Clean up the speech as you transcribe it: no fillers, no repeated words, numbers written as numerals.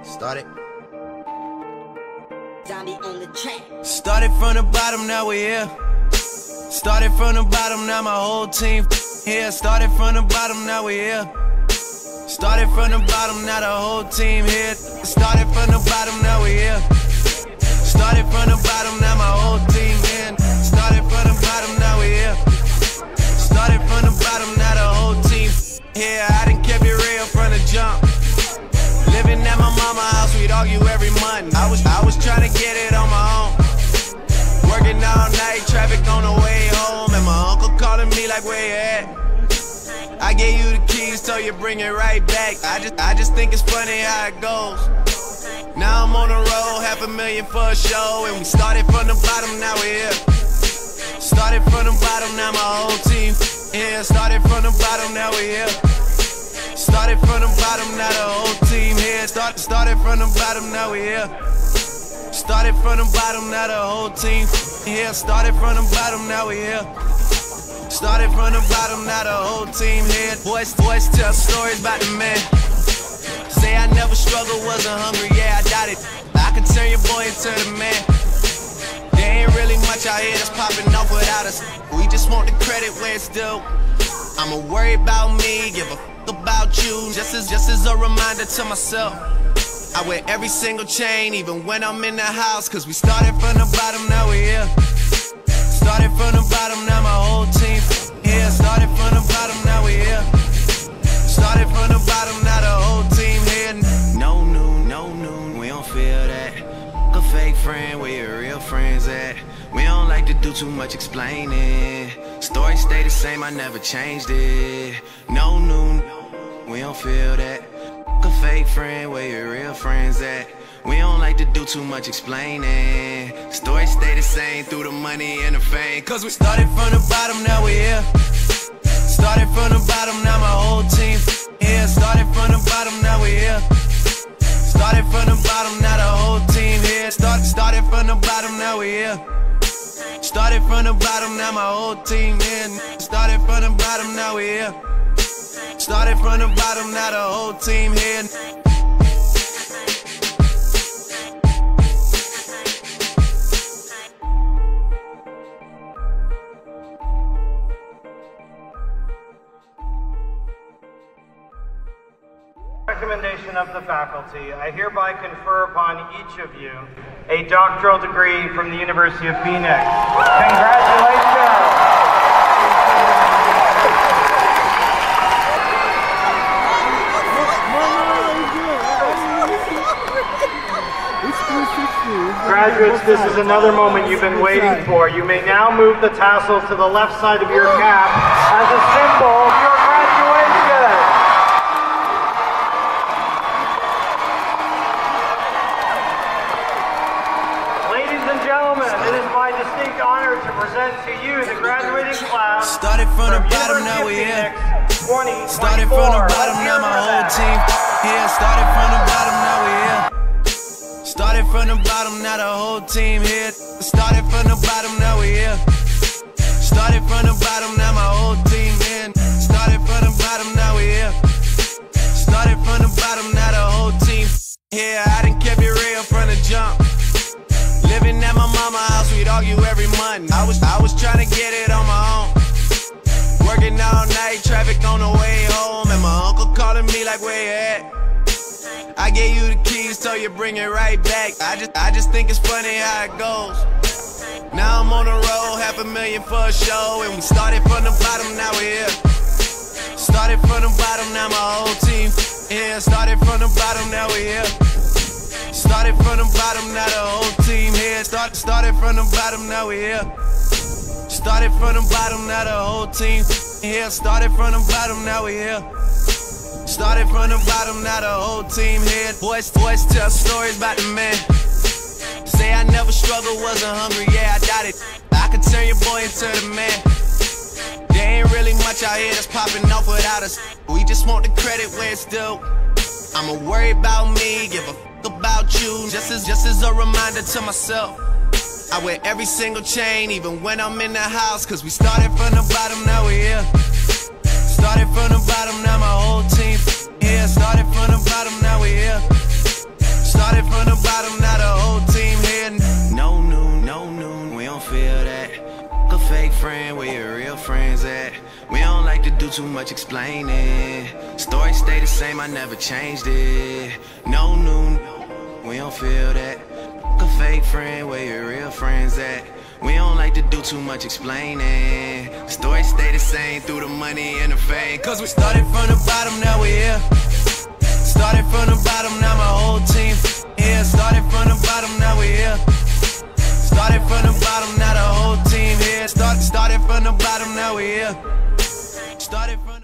Started. Zombie on the track. Started from the bottom, now we here. Started from the bottom, now my whole team here. Started from the bottom, now we here. Started from the bottom, now the whole team here. Started from the bottom, now we here. Started from the bottom, now my whole team here. Started from the bottom, now we here. Started from the bottom, now the whole team here. I done kept it real from the jump. Living at my mama's house, we'd argue every month. I was trying to get it on my own. Working all night, traffic on the way home, and my uncle calling me like, where you at? I gave you the keys, so you bring it right back. I just think it's funny how it goes. Now I'm on the road, $500,000 for a show, and we started from the bottom, now we're here. Started from the bottom, now my whole team here. Started from the bottom, now we're here. Started from the bottom, now the whole team here. Started from the bottom, now we here. Started from the bottom, now the whole team here. Started from the bottom, now we here. Started from the bottom, now the whole team here. Boys tell stories about the man. Say I never struggled, wasn't hungry, yeah, I doubt it. I could turn your boy into the man. There ain't really much out here that's popping off without us. We just want the credit where it's due. I'ma worry about me, give a about you, just as a reminder to myself. I wear every single chain, even when I'm in the house, cause we started from the bottom, now we here. Started from the bottom, now my whole team here. Started from the bottom, now we here. Started from the bottom, now the whole team here. No noon, we don't feel that. A fake friend, where your real friends at? We don't like to do too much explaining. Story stay the same, I never changed it. No noon, we don't feel that. A fake friend, where your real friends at? We don't like to do too much explaining. Story stay the same through the money and the fame. Cause we started from the bottom, now we here. Started from the bottom, now my whole team here. Started from the bottom, now we here. Started from the bottom, now the whole team here. Started from the bottom, now we here. Started from the bottom, now my whole team here. Started from the bottom, now we here. Started from the bottom, now the whole team here. Recommendation of the faculty, I hereby confer upon each of you a doctoral degree from the University of Phoenix. Congratulations! Graduates, this is another moment you've been waiting for. You may now move the tassel to the left side of your cap as a symbol of your graduation. Ladies and gentlemen, it is my distinct honor to present to you the graduating class. Started from the bottom, now we here. Started from the bottom, now my whole team here. Started from the bottom, now we here. Started from the bottom, now the whole team here. Started from the bottom, now we here. Started from the bottom, now my whole team here. Started from the bottom, now we here. Started from the bottom, now the whole team here. I done kept it real from the jump. Living at my mama's house, we'd argue every month. I was trying to get it on my own. Working all night, traffic on the way home, and my uncle calling me like, where you at? I gave you the keys, so you bring it right back. I just think it's funny how it goes. Now I'm on the road, $500,000 for a show, and we started from the bottom, now we're here. Started from the bottom, now my whole team here. Started from the bottom, now we're here. Started from the bottom, now the whole team here. Started from the bottom, now we're here. Started from the bottom, now the whole team here. Started from the bottom, now we're here. Started from the bottom, now the whole team here. Boys tell stories about the man. Say I never struggled, wasn't hungry, yeah, I doubt it. I could turn your boy into the man. There ain't really much out here that's popping off without us. We just want the credit where it's due. I'ma worry about me, give a about you, just as a reminder to myself. I wear every single chain, even when I'm in the house, cause we started from the bottom, now we here. Started from the bottom, now my whole team here. Started from the bottom, now we here. Started from the bottom, now the whole team here. No noon, we don't feel that. A fake friend, where your real friends at? We don't like to do too much explaining. Story stay the same, I never changed it. No noon, we don't feel that. A fake friend, where your real friends at? We don't like to do too much explaining. Story stay the same through the money and the fame. Cause we started from the bottom, now we here. Started from the bottom, now my whole team here. Started from the bottom, now we here. Started from the bottom, now the whole team here. Started from the bottom, now we here.